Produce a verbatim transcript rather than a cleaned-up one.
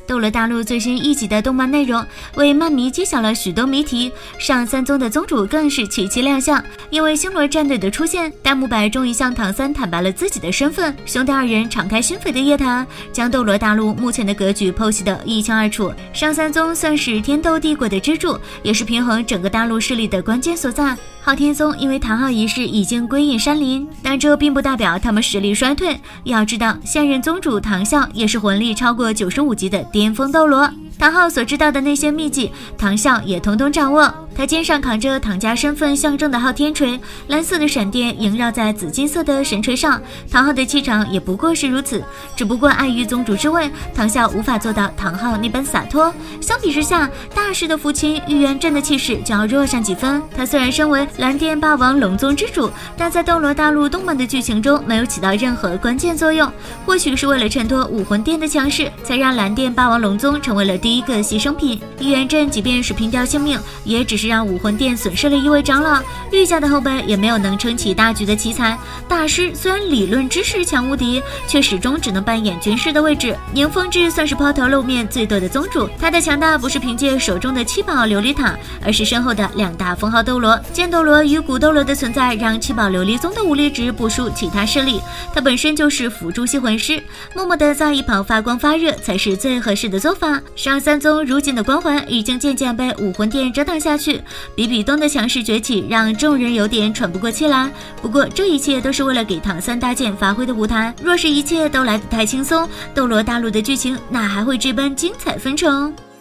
斗罗大陆最新一集的动漫内容为漫迷揭晓了许多谜题，上三宗的宗主更是齐齐亮相。因为星罗战队的出现，大木白终于向唐三坦白了自己的身份，兄弟二人敞开心扉的夜谈，将斗罗大陆目前的格局剖析得一清二楚。上三宗算是天斗帝国的支柱，也是平衡整个大陆势力的关键所在。昊天宗因为唐昊一事已经归隐山林，但这并不代表他们实力衰退。要知道，现任宗主唐啸也是魂力超过九十五级的巅峰斗罗。唐昊所知道的那些秘籍，唐啸也统统掌握。他肩上扛着唐家身份象征的昊天锤，蓝色的闪电萦绕在紫金色的神锤上。唐昊的气场也不过是如此，只不过碍于宗主之位，唐啸无法做到唐昊那般洒脱。相比之下，大师的父亲玉元镇的气势就要弱上几分。他虽然身为蓝电霸王龙宗之主，但在斗罗大陆动漫的剧情中没有起到任何关键作用。或许是为了衬托武魂殿的强势，才让蓝电霸王龙宗成为了第一个牺牲品。玉元镇即便是拼掉性命，也只是让武魂殿损失了一位长老，玉家的后辈也没有能撑起大局的奇才。大师虽然理论知识强无敌，却始终只能扮演军师的位置。宁风致算是抛头露面最多的宗主，他的强大不是凭借手中的七宝琉璃塔，而是身后的两大封号斗罗。剑斗罗与古斗罗的存在，让七宝琉璃宗的武力值不输其他势力。他本身就是辅助系魂师，默默的在一旁发光发热才是最合适的做法。上三宗如今的光环已经渐渐被武魂殿遮挡下去，比比东的强势崛起让众人有点喘不过气来。不过这一切都是为了给唐三搭建发挥的舞台，若是一切都来得太轻松，斗罗大陆的剧情哪还会这般精彩纷呈？